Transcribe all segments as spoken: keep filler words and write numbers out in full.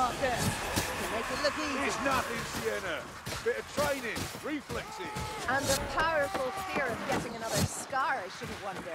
this. Make it look easy. It's nothing, Sienna. Bit of training, reflexes. And a powerful fear of getting another scar, I shouldn't wonder.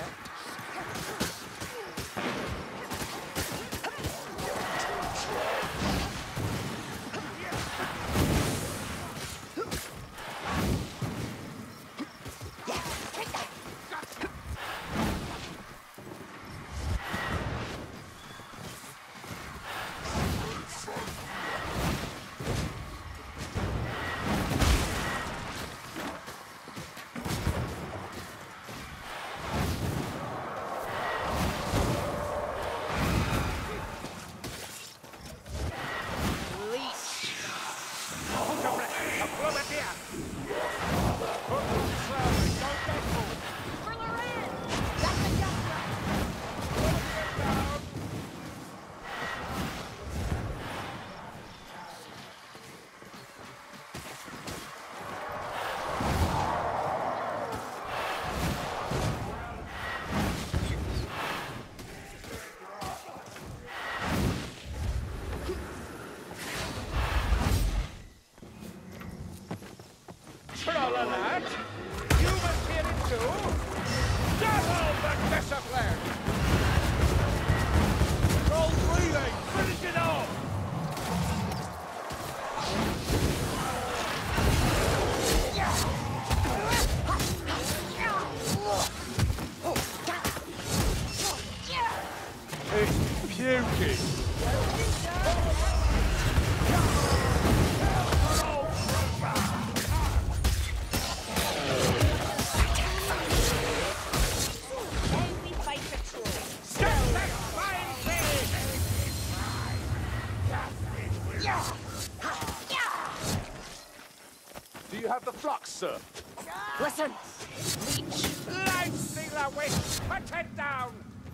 Do you have the flux, sir? Listen! Leech! Lightstealer witch! Put it down!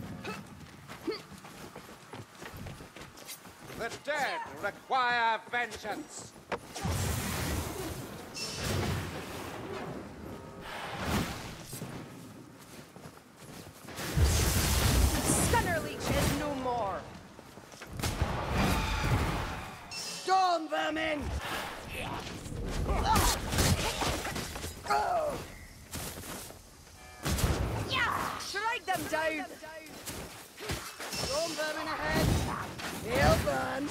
The dead require vengeance! Stunner Leech is no more! Storm vermin! Strike them down! Storm vermin ahead! He'll burn!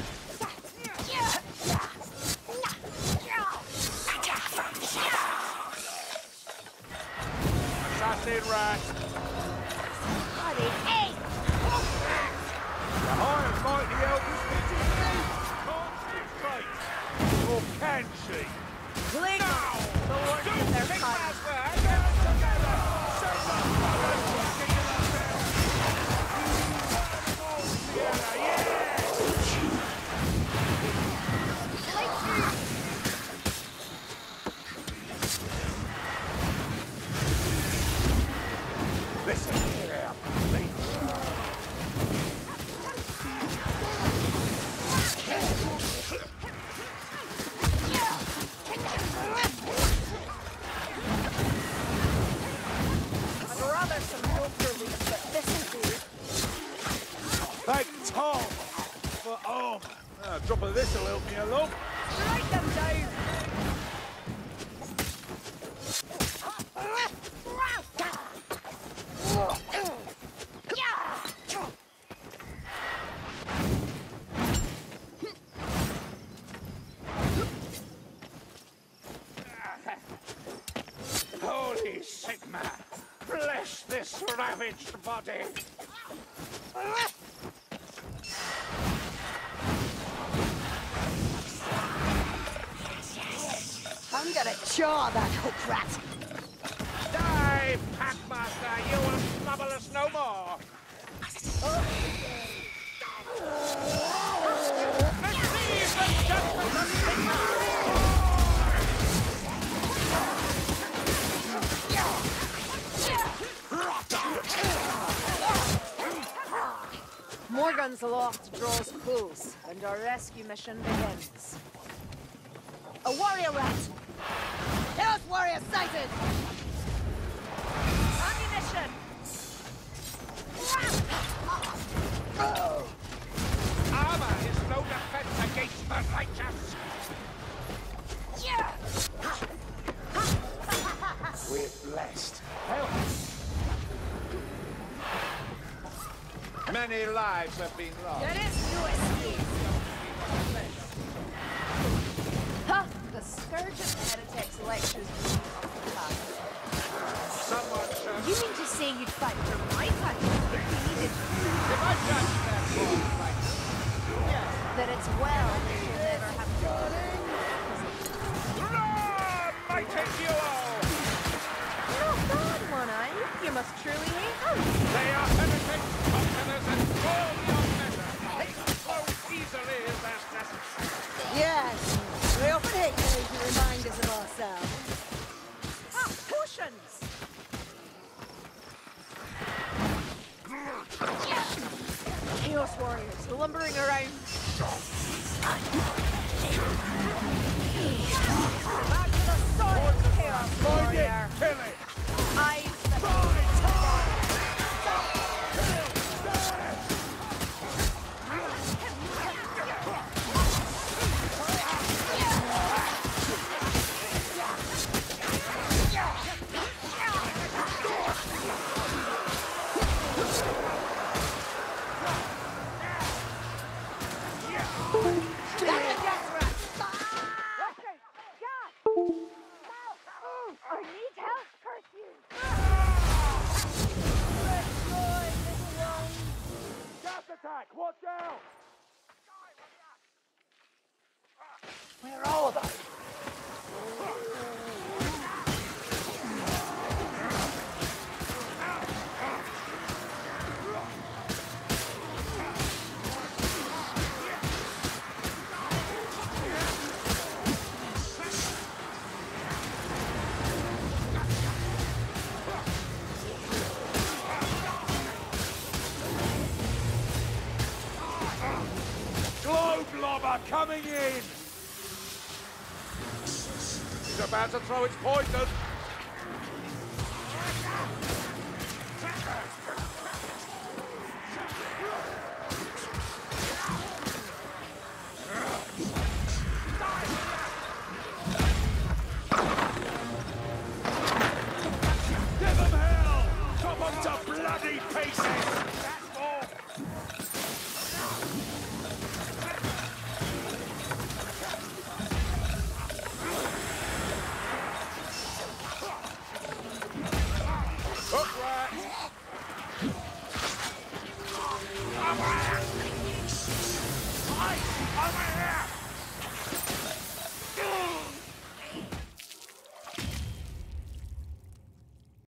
Assassin rat! Bloody eight! The high and mighty elders can't see his fate! Or can she? Please! The Lord in their time. Listen here, please. I'd rather some Joker Leech, but this'll do. Thank Tom for arm. A drop of this'll help me along. Strike them down! Holy Sigma! Bless this ravaged body! I'm gonna chaw that hook rat! Die, Packmaster! You will trouble us no more! Receive the judgment of Sigma! Morgan's Loft draws close, and our rescue mission begins. A warrior rat! Chaos warrior sighted! Ammunition! Armor is no defense Many lives have been lost. There is no escape. Huh, the scourge of heretics lectures me off the path. Someone shall... You mean to say you'd fight for my country if you needed If I judge that cause right, yes. that it's well that you'll never have to Hurrah! Mighty duo! Not bad, one-eye. You must truly hate them. They are heretics, conquerors, and all beyond measure. Hate flows easily as that necessary. Yes, we often hate those who remind us of ourselves. Ah, potions! Chaos warriors lumbering around. Back to the soil, Chaos warrior. Kill it! Eyes that I need help, curse you! Gas attack! Watch out! Where are they? Globe lobber coming in! He's about to throw its poison. Give them hell! Chop them to bloody pieces! That's all. Hook rat! Over here!